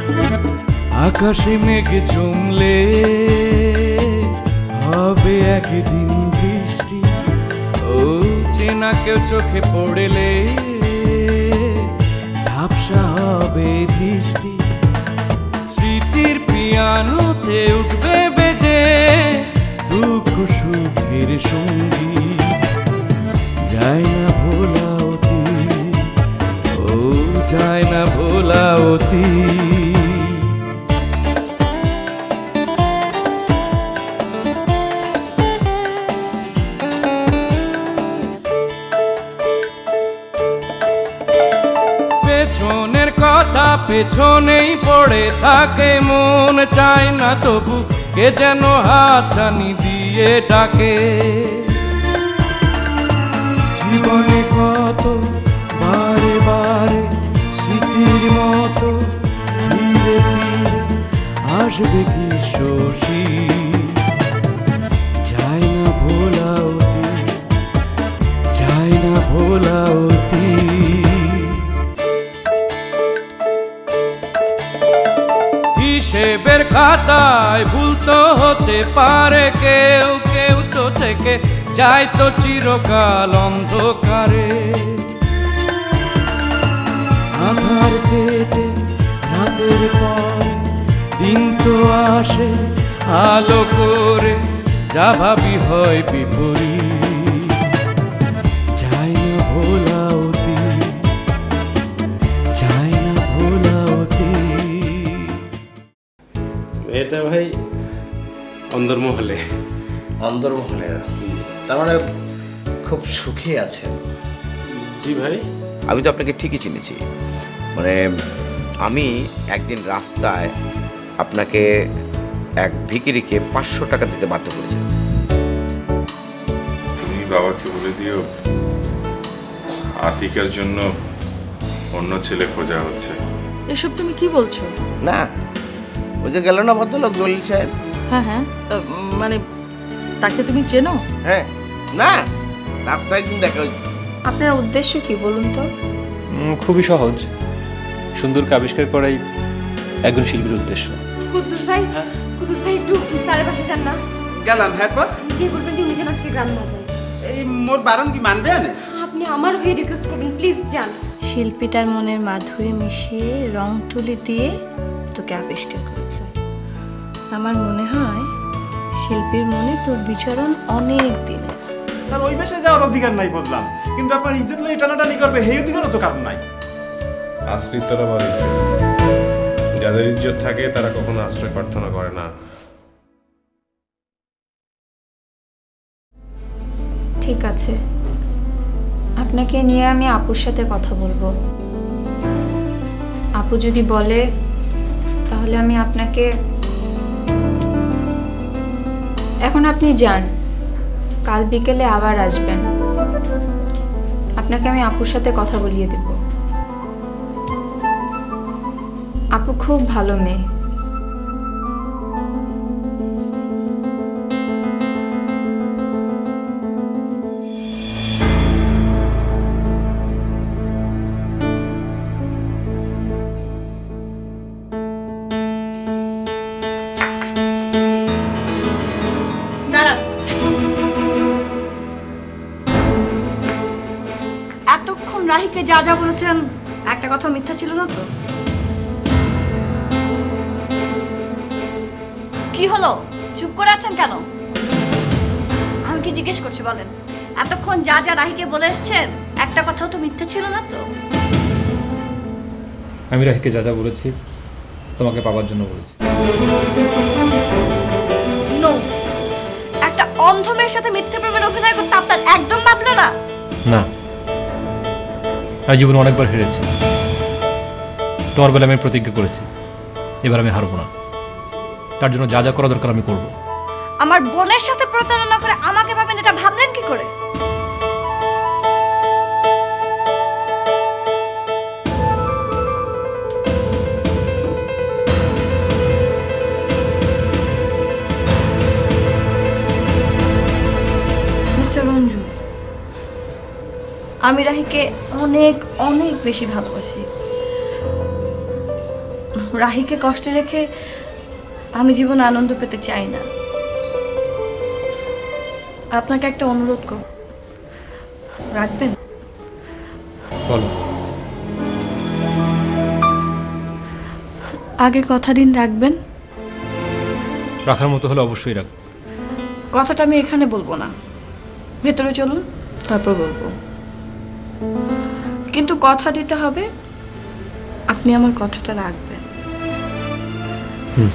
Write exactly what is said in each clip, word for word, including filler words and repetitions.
আকাশে মেঘ জমলে হবে একদিন বৃষ্টি, ও চেনা কেউ চোখে পড়লে ঝাপসা হবে দৃষ্টি। স্মৃতির পিয়ানোতে উঠবে বেজে দুঃখ সুখের সঙ্গী, যায় না ভোলা অতীত, ও যায় না ভোলা অতীত। পেছনের কথা পেছনেই পড়ে থাকে, মন চায় না তবু কে যেন হাতছানি দিয়ে ডাকে। জীবনে কত বারে বারে স্মৃতির মতো ফিরে ফিরে আসবে কি শশী, যায় না ভোলা অতীত, যায় না ভোলা অতীত। হিসেবের খাতায় ভুল তো হতে পারে, কেউ কেউ তো থেকে যায় তো চিরকাল অন্ধকারে। আধার কেটে রাতের পরে দিন তো আসে আলো করে, যা ভাবি হয় বিপরীত, যায় না ভোলা অতীত, যায় না ভোলা অতীত। এটা ভাই অন্দরমহলে। অন্দরমহলে, তার মানে খুব সুখী আছেন? জি ভাই। আমি তো আপনাকে ঠিকই চিনেছি। মানে আমি একদিন রাস্তায় আপনাকে এক ভিখিরিকে পাঁচশো টাকা দিতে বাধ্য করেছি। তুমি বাবাকে বলে দিও আতিকার জন্য অন্য ছেলে খোঁজা হচ্ছে। এসব তুমি কি বলছো? না, ওই যে গেল না ভদ্রলোক জলিল সাহেব। হ্যাঁ হ্যাঁ, মানে তাকে তুমি চেনো? হ্যাঁ, না রাস্তায় একদিন দেখা হয়েছে। আপনার উদ্দেশ্য কি বলুন তো? খুবই সহজ, সুন্দরকে আবিষ্কার করাই একজন শিল্পীর উদ্দেশ্য। কুদ্দুস ভাই, কুদ্দুস ভাই একটু স্যারের পাশে যান না। গেলাম। হ্যাঁ পর জি বলবেন যে উনি যেন আজকে গ্রাম না যায়। এই মোর বারণ কি মানবে না? আপনি আমার হয়ে রিকোয়েস্ট করবেন, প্লিজ যান। শিল্পীটার মনের মাধুরী মিশিয়ে রং তুলি দিয়ে তোকে আবিষ্কার করেছে। আমার মনে হয় শিল্পীর মনে তোর বিচরণ অনেক দিনের। স্যার ওই বেশে যাওয়ার অধিকার নাই বুঝলাম, কিন্তু আপনার ইজ্জত লই টানাটানি করবে সেই অধিকারও তো কারণ নাই। আশ্রিতরা বড় ইজ্জত, যাদের ইজ্জত থাকে তারা কখনো আশ্রয় প্রার্থনা করে না। ঠিক আছে, আপনাকে নিয়ে আমি আপুর সাথে কথা বলবো। আপু যদি বলে তাহলে আমি আপনাকে, এখন আপনি যান, কাল বিকেলে আবার আসবেন, আপনাকে আমি আপুর সাথে কথা বলিয়ে দেব। আপু খুব ভালো মেয়ে। এতক্ষণ রাহিকে যা যা বলেছেন একটা কথা মিথ্যা ছিল না তো? কি হলো, চুপ করে আছেন কেন? আমি কি জিজ্ঞেস করছি বলেন, এতক্ষণ যা যা রাহিকে বলে এসছেন একটা কথাও তো মিথ্যা ছিল না তো? আমি রাহিকে যা যা বলেছি তোমাকে পাওয়ার জন্য বলেছি। নো, একটা অন্ধ মেয়ের সাথে মিথ্যা প্রেমের অভিনয় করতে আপনার একদম বাদলো না? না, আমি জীবনে অনেকবার হেরেছি, তোমার বেলা আমি প্রতিজ্ঞা করেছি এবার আমি হারবো না। তার জন্য যা যা করা দরকার আমি করব। আমার বোনের সাথে প্রতারণা করে আমাকে ভাবেন, এটা ভাবলেন কি করে? মিস্টার রঞ্জু, আমি রাহিকে অনেক অনেক বেশি ভালোবাসি। রাহিকে কষ্টে রেখে আমি জীবনে আনন্দ পেতে চাই না। আপনাকে একটা অনুরোধ করব, রাখবেন? বলো। আগে কথা দিন রাখবেন। রাখার মতো হলে অবশ্যই রাখবো। কথাটা আমি এখানে বলবো না, ভেতরে চলুন, তারপর বলবো। কিন্তু কথা দিতে হবে আপনি আমার কথাটা রাখবেন। হুম।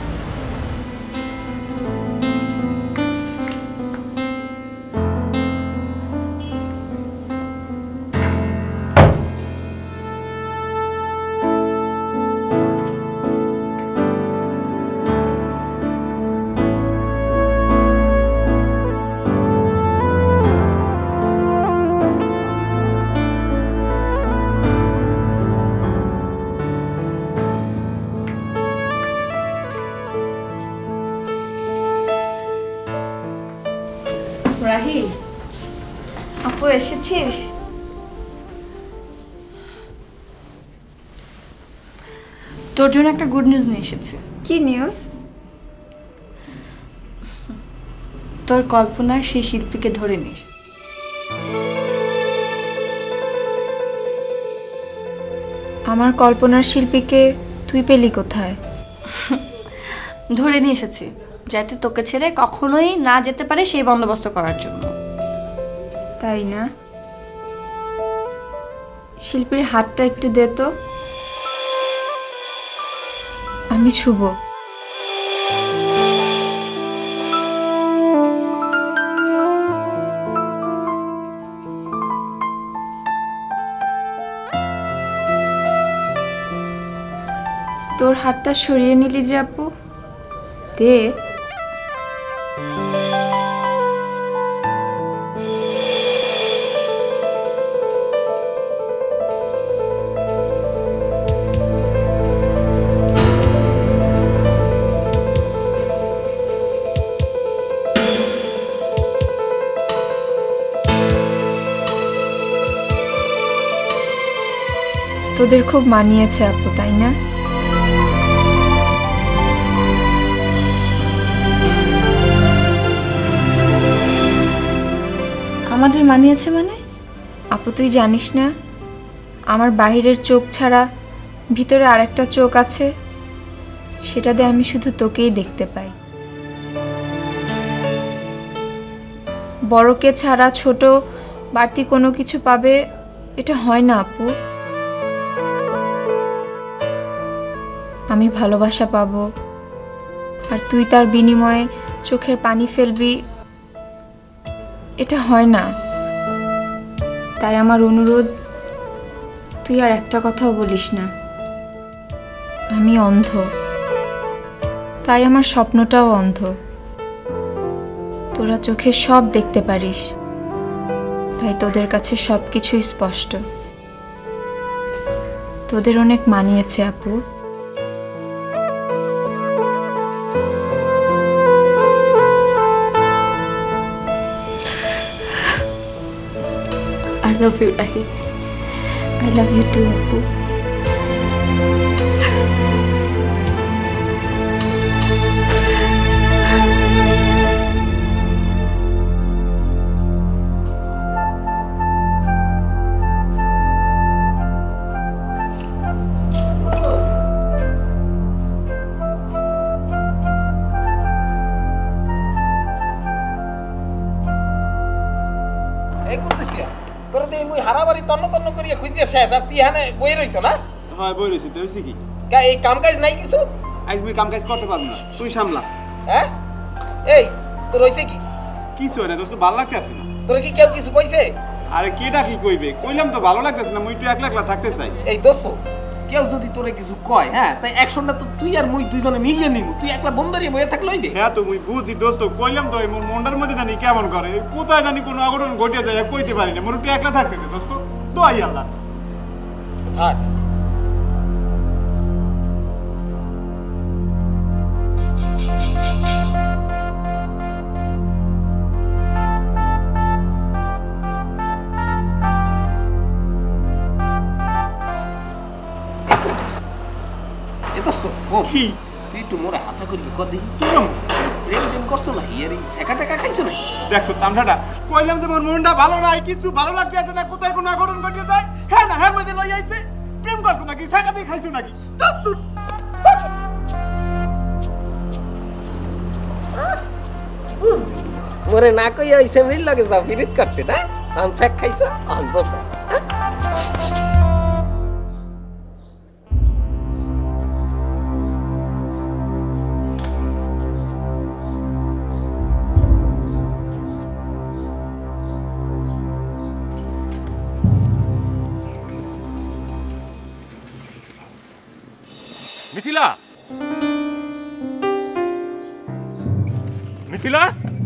রাহি, আপু এসেছিস? তোর জন্য একটা গুড নিউজ নিয়ে এসেছি। কি নিউজ? তোর কল্পনায় সেই শিল্পীকে ধরে নিস। আমার কল্পনার শিল্পীকে তুই পেলি কোথায়? ধরে নিয়ে এসেছি, যাতে তোকে ছেড়ে কখনোই না যেতে পারে সেই বন্দোবস্ত করার জন্য। তাই না? শিল্পীর হাতটা একটু দে তো। আমি শুভ। তোর হাতটা সরিয়ে নিলি যে আপু, দে। তোদের খুব মানিয়েছে আপু, তাই না? আমাদের মানিয়েছে মানে? আপু তুই জানিস না, আমার বাহিরের চোখ ছাড়া ভিতরে আরেকটা চোখ আছে, সেটা দিয়ে আমি শুধু তোকেই দেখতে পাই। বড়কে ছাড়া ছোট বাড়তি কোনো কিছু পাবে এটা হয় না আপু। আমি ভালোবাসা পাবো আর তুই তার বিনিময়ে চোখের পানি ফেলবি, এটা হয় না। তাই আমার অনুরোধ, তুই আর একটা কথাও বলিস না। আমি অন্ধ, তাই আমার স্বপ্নটাও অন্ধ। তোরা চোখে সব দেখতে পারিস, তাই তোদের কাছে সব কিছুই স্পষ্ট। তোদের অনেক মানিয়েছে আপু। I love you, Rahi. I love you too, Apu. এই কুদ্দুসিয়া, তোরা তো এই মুই হারাবাড়ি তন্ন তন্ন করিয়া খুঁজিয়া শেষ, আর তুই এখানে বই রইছ না? হয় বই রইছি, তো হইছে কি? কা এই কাম কাজ নাই কিছু? আজ মুই কাম কাজ করতে পারবো না, তুই সামলা। হ্যাঁ? এই তোর হইছে কি? কিছু হয় না দোস্ত, ভালো লাগতেছে না। তোর কি কেউ কিছু কইছে? আরে কেডা কি কইবে? কইলাম তো ভালো লাগতেছে না, মুই একটু একলা একলা থাকতে চাই। এই দোস্ত, কেউ যদি তোরে কিছু কয়, হ্যাঁ, তাই অ্যাকশনটা তো তুই আর মুই দুইজনে মিলিয়ে নিব। তুই একলা বন্দারিয়ে বইয়া থাকলে হইবে? হ্যাঁ তো মুই বুঝি দোস্ত, কইলাম তো মোর মনটার মধ্যে জানি কেমন করে, কোথায় জানি কোনো অঘটন ঘটিয়ে যায়, কইতে পারি না। মোর একটু একলা থাকতে দে দোস্ত, তো আই আল্লাহ। থাক। করছো কি তুই একটু মোরা আশা করি কদি প্রেম টেম করছো না ইয়ার এই সেকা টাকা খাইছো না দেখছো তামসাটা কইলাম যে মোর মনটা ভালো নাই কিছু ভালো লাগতে আছে না কোথায় কোনো অঘটন ঘটে যায় হ্যাঁ না হ্যাঁ মধ্যে লই আইছে প্রেম করছো নাকি সেকা দিয়ে খাইছো নাকি মোরে না কই ওই সেমরির লগে যাও বিরিত করতে না আন সেক খাইছো আন বসো মিথিলা মিথিলা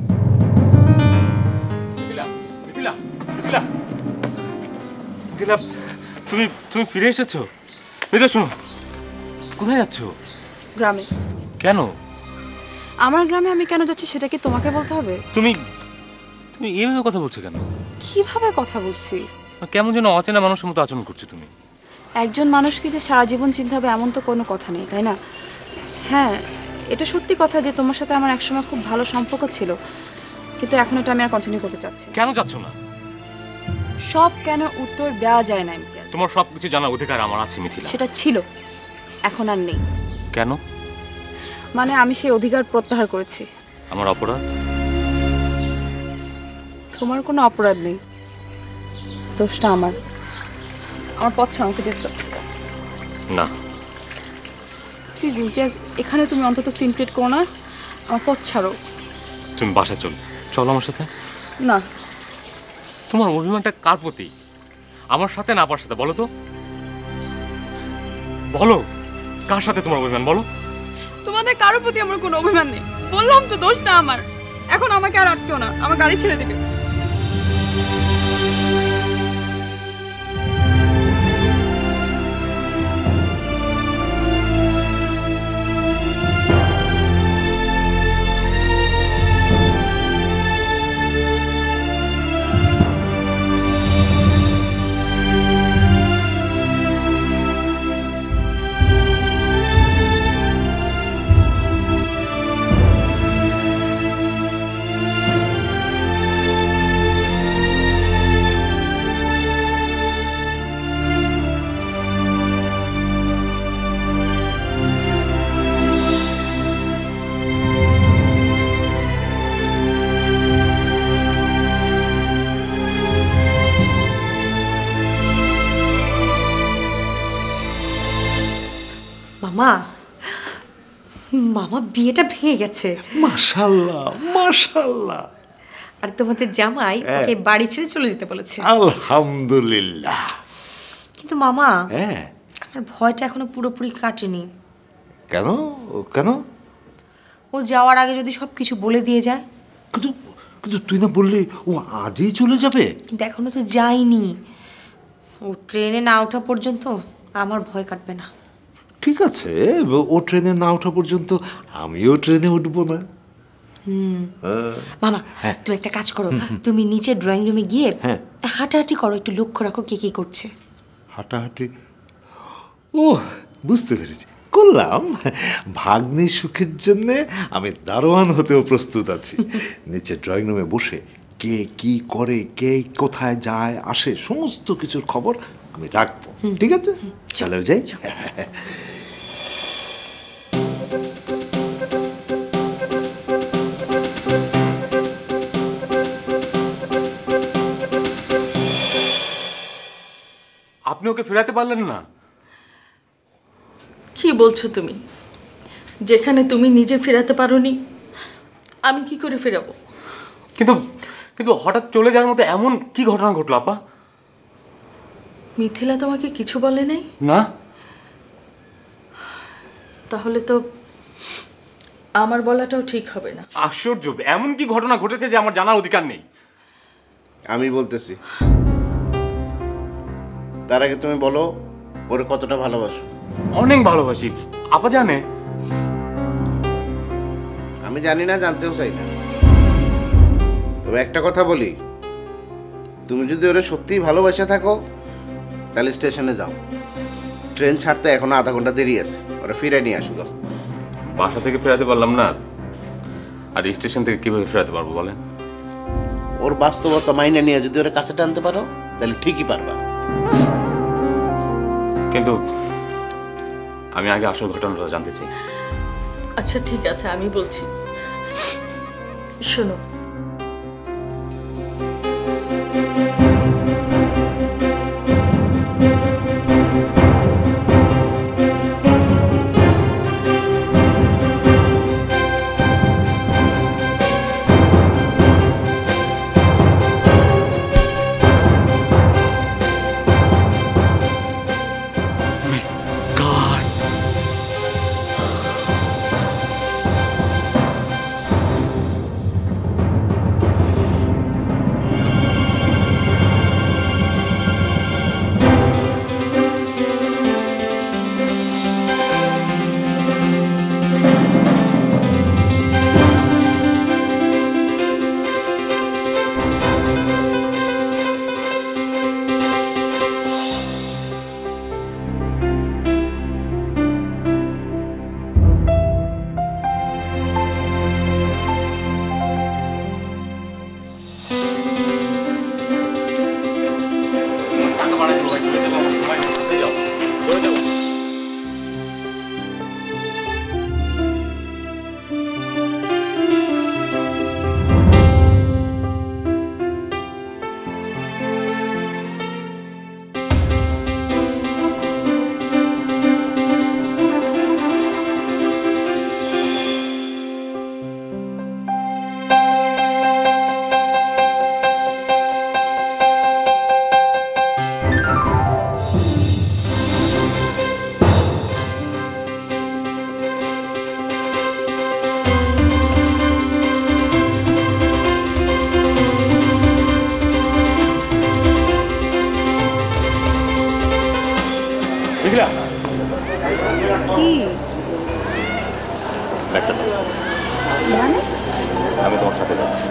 মিথিলা মিথিলা মিথিলা মিথিলা তুমি তুমি ফিরে এসেছো মিথিলা শোনো কোথায় যাচ্ছ গ্রামে কেন আমার গ্রামে আমি কেন যাচ্ছি সেটা কি তোমাকে বলতে হবে তুমি তুমি এইভাবে কথা বলছো কেন কিভাবে কথা বলছি কেমন যেন অচেনা মানুষের মতো আচরণ করছো তুমি একজন মানুষকে যে সারা জীবন চিনতে হবে এমন তো কোনো কথা নেই তাই না হ্যাঁ এটা সত্যি কথা যে তোমার সাথে আমার একসময় খুব ভালো সম্পর্ক ছিল কিন্তু এখন এটা আমি আর কন্টিনিউ করতে চাচ্ছি কেন যাচ্ছ না সব কেন উত্তর দেওয়া যায় না ইমতিয়াজ তোমার সবকিছু জানার অধিকার আমার আছে মিথিলা সেটা ছিল এখন আর নেই কেন মানে আমি সেই অধিকার প্রত্যাহার করেছি আমার অপরাধ তোমার কোনো অপরাধ নেই দোষটা আমার আমার পথ ছাড়া আমাকে যেতে না প্লিজ ইমতিয়াজ এখানে তুমি অন্তত সিন ক্রিয়েট করো না আমার পথ ছাড়ো তুমি বাসা চলো চলো আমার সাথে না তোমার অভিমানটা কার প্রতি আমার সাথে না আপনার সাথে বলো তো বলো কার সাথে তোমার অভিমান বলো তোমাদের কারোর প্রতি আমার কোনো অভিমান নেই বললাম তো দোষটা আমার এখন আমাকে আর আটকেও না আমার গাড়ি ছেড়ে দেবে মামা মামা বিয়েটা ভেঙে গেছে মাশাআল্লাহ মাশাআল্লাহ আর তোমাদের জামাই ওকে বাড়ি ছেড়ে চলে যেতে বলেছে আলহামদুলিল্লাহ কিন্তু মামা হ্যাঁ আমার ভয়টা এখনো পুরোপুরি কাটেনি কেন কেন ও যাওয়ার আগে যদি সব কিছু বলে দিয়ে যায় কিন্তু কিন্তু তুই না বললি ও আজই চলে যাবে কিন্তু এখনো তো যায়নি ও ট্রেনে না ওঠা পর্যন্ত আমার ভয় কাটবে না ঠিক আছে ও ট্রেনে না ওঠা পর্যন্ত আমিও ট্রেনে উঠবো না হুম মামা তুমি একটা কাজ করো তুমি নিচে ড্রয়িং রুমে গিয়ে হাঁটাহাঁটি করো একটু লক্ষ্য রাখো কে কি করছে হাঁটাহাঁটি ও বুঝতে পেরেছি করলাম ভাগ্নি সুখের জন্যে আমি দারোয়ান হতেও প্রস্তুত আছি নিচে ড্রয়িং রুমে বসে কে কি করে কে কোথায় যায় আসে সমস্ত কিছুর খবর আমি রাখবো ঠিক আছে চলো যাই আপনি ওকে ফেরাতে পারলেন না কি বলছো তুমি যেখানে তুমি নিজে ফেরাতে পারোনি আমি কি করে ফেরাবো কিন্তু কিন্তু হঠাৎ চলে যাওয়ার মতো এমন কি ঘটনা ঘটলো আপা মিথিলা তোমাকে কিছু বলে নাই না তাহলে তো আমার বলাটাও ঠিক হবে না আশ্চর্য এমন কি ঘটনা ঘটেছে যে আমার জানার অধিকার নেই আমি বলতেছি তার আগে তুমি বলো ওরে কতটা ভালোবাসো অনেক ভালোবাসি আপা জানে আমি জানি না জানতেও চাই না তবে একটা কথা বলি তুমি যদি ওরে সত্যিই ভালোবাসা থাকো তাহলে স্টেশনে যাও ট্রেন ছাড়তে এখনো আধা ঘন্টা দেরি আছে, ওরা ফিরে নিয়ে আসো। বাসা থেকে ফেরাতে পারলাম না, আর স্টেশন থেকে কিভাবে ফেরাতে পারবো বলেন? ওর বাস্তবতা মাইনে নিয়ে যদি ওরা কাছে টানতে পারো তাহলে ঠিকই পারবা। কিন্তু আমি আগে আসল ঘটনাটা জানতে চাই। আচ্ছা ঠিক আছে, আমি বলছি, শোনো। কি মানে? আমি তোমার সাথে যাচ্ছি।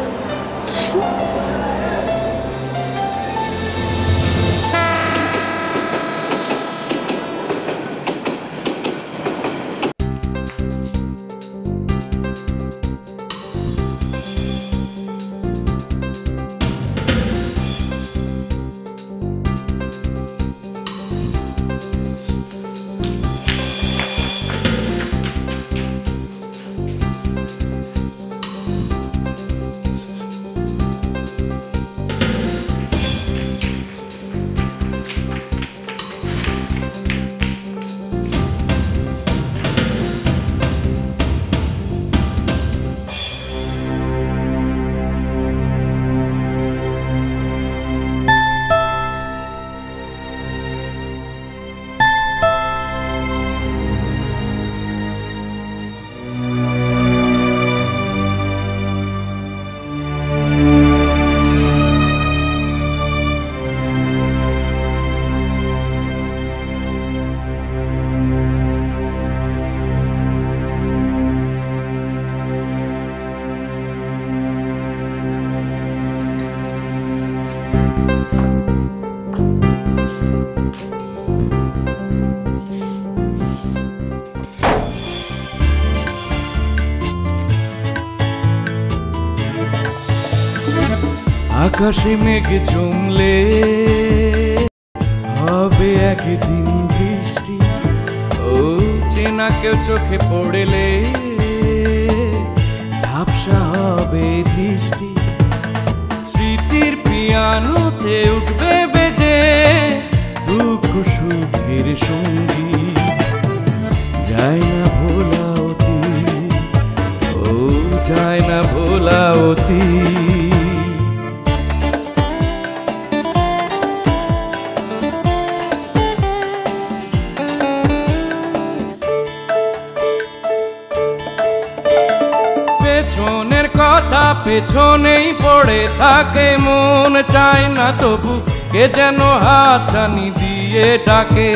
আকাশে মেঘ জমলে হবে একদিন বৃষ্টি, ও চেনা কেউ চোখে পড়লে ঝাপসা হবে দৃষ্টি। স্মৃতির পিয়ানোতে উঠবে বেজে দুঃখ সুখের সঙ্গী, যায় না ভোলা অতি, ও যায় না ভোলা অতি। পেছনের কথা পেছনেই পড়ে থাকে, মন চায় না তবু কে যেন হাতছানি দিয়ে ডাকে।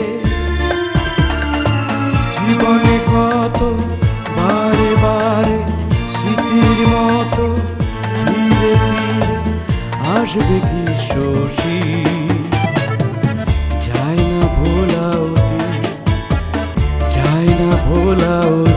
জীবনে কত বারে বারে স্মৃতির মতো ফিরে ফিরে আসবে কি শশী, যায় না ভোলা ভোলা